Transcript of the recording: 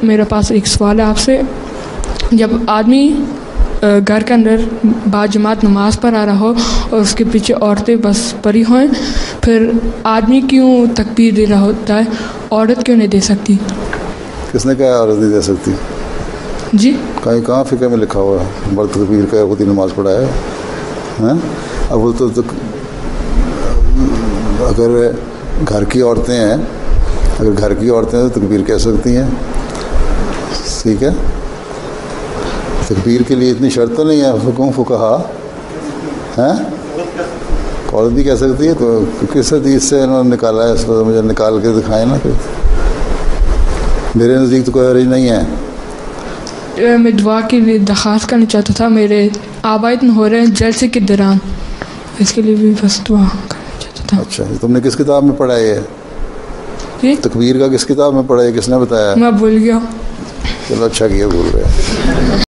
میرے پاس ایک سوال ہے آپ سے. جب آدمی گھر کے اندر با جماعت نماز پڑھ آ رہا ہو اور اس کے پیچھے عورتیں بس پڑھی ہوئیں, پھر آدمی کیوں تکبیر دے رہا ہوتا ہے, عورت کیوں نہیں دے سکتی؟ کس نے کہا عورت نہیں دے سکتی؟ جی کہاں فقہ میں لکھا ہوا ہے مرد تکبیر کا خود ہی نماز پڑھائے ہیں؟ اب وہ تو اگر گھر کی عورتیں ہیں تو تکبیر کہہ سکتی ہیں, ٹھیک ہے. تکبیر کے لیے اتنی شرط تو نہیں ہے حکم فقہا ہیں, عورت بھی کہہ سکتی ہے. تو کس حدیث سے انہوں نے نکالا ہے اس کو مجھے نکال کے دکھائیں نا. میرے نزدیک تو کوئی حرج نہیں ہے. میں دعا کے لیے درخواست کرنا چاہتا تھا, میرے آبائد ہو رہے ہیں جلسے کے دوران, اس کے لیے بھی بس دعا کرنا چاہتا تھا. اچھا, تم نے کس کتاب میں پڑھا ہے جی تکبیر کا؟ کس کتاب میں پڑھا ہے, کس نے بتایا؟ میں بھول گیا. چلو اچھا کیا بھول گئے.